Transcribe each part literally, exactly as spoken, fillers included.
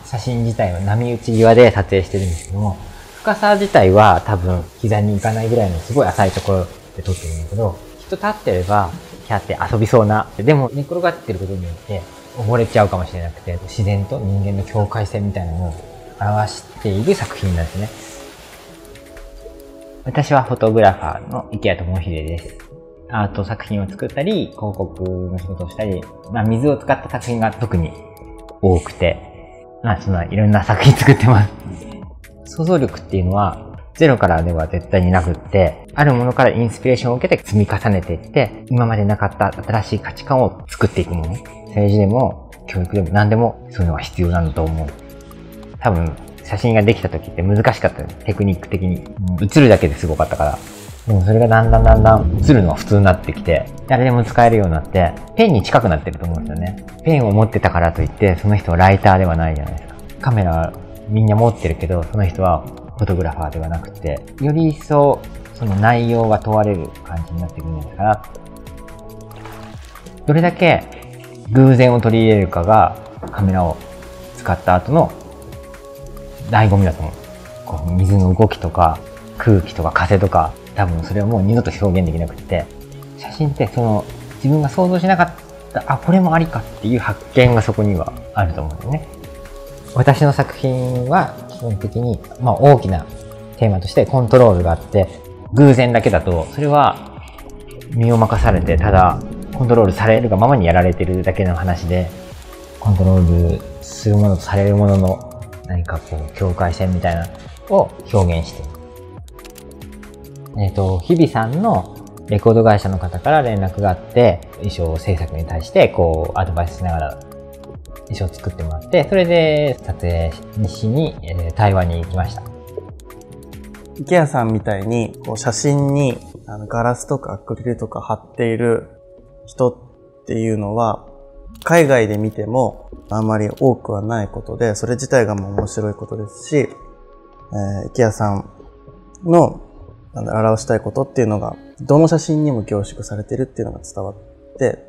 写真自体は波打ち際で撮影してるんですけども、深さ自体は多分膝に行かないぐらいのすごい浅いところで撮ってるんだけど、人立ってればキャーって遊びそうな、でも寝転がってることによって溺れちゃうかもしれなくて、自然と人間の境界線みたいなのを表している作品なんですね。私はフォトグラファーの池谷智秀です。アート作品を作ったり、広告の仕事をしたり、まあ水を使った作品が特に多くて、まあそのいろんな作品作ってます。想像力っていうのはゼロからでは絶対になくって、あるものからインスピレーションを受けて積み重ねていって、今までなかった新しい価値観を作っていくもの。政治でも教育でも何でもそういうのが必要なんだと思う。多分写真ができた時って難しかったよね。テクニック的に。写るだけですごかったから。でもそれがだんだんだんだん写るのが普通になってきて、誰でも使えるようになって、ペンに近くなってると思うんですよね。ペンを持ってたからといって、その人はライターではないじゃないですか。カメラみんな持ってるけど、その人はフォトグラファーではなくて、より一層その内容が問われる感じになってくるんですから、どれだけ偶然を取り入れるかがカメラを使った後の醍醐味だと思う。こう水の動きとか空気とか風とか、多分それはもう二度と表現できなくって、写真ってその自分が想像しなかった、あ、これもありかっていう発見がそこにはあると思うんですね。私の作品は基本的に、まあ、大きなテーマとしてコントロールがあって、偶然だけだとそれは身を任されて、ただコントロールされるがままにやられてるだけの話で、コントロールするものとされるものの何かこう境界線みたいなのを表現している。えっと、日比さんのレコード会社の方から連絡があって、衣装制作に対してこうアドバイスしながら衣装を作ってもらって、それで撮影しに、えー、台湾に行きました。 池谷さんみたいにこう写真にあのガラスとかアクリルとか貼っている人っていうのは海外で見てもあんまり多くはないことで、それ自体がもう面白いことですし、えー、池谷さんの表したいことっていうのがどの写真にも凝縮されてるっていうのが伝わって、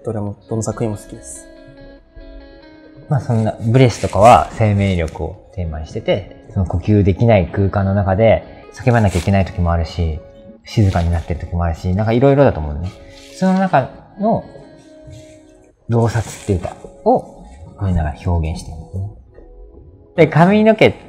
どれもどの作品も好きです。 まあそんなブレスとかは生命力をテーマにしてて、その呼吸できない空間の中で叫ばなきゃいけない時もあるし、静かになってる時もあるし、なんかいろいろだと思うね。その中の洞察っていうかをこういうのが表現してるんですね。で、髪の毛って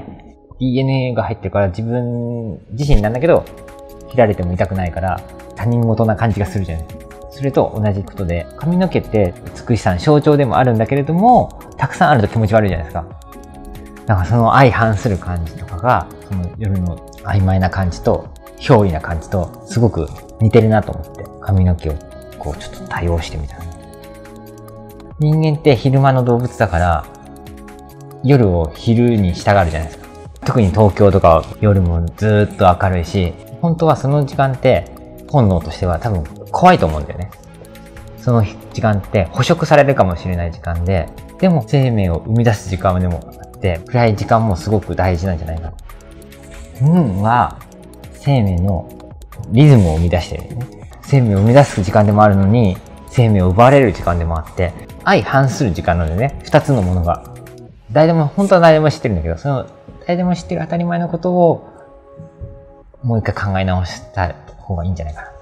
ディーエヌエー が入ってるから自分自身なんだけど、切られても痛くないから他人事な感じがするじゃないですか。それと同じことで、髪の毛って美しさの象徴でもあるんだけれども、たくさんあると気持ち悪いじゃないですか。だからその相反する感じとかが、その夜の曖昧な感じと憑依な感じとすごく似てるなと思って、髪の毛をこうちょっと多用してみた。人間って昼間の動物だから、夜を昼に従うじゃないですか。特に東京とかは夜もずーっと明るいし、本当はその時間って本能としては多分怖いと思うんだよね。その時間って捕食されるかもしれない時間で、でも生命を生み出す時間でもあって、暗い時間もすごく大事なんじゃないかな。運は生命のリズムを生み出してるよね。生命を生み出す時間でもあるのに、生命を奪われる時間でもあって、相反する時間なのでね、二つのものが。誰でも、本当は誰でも知ってるんだけど、その誰でも知ってる当たり前のことをもう一回考え直した方がいいんじゃないかな。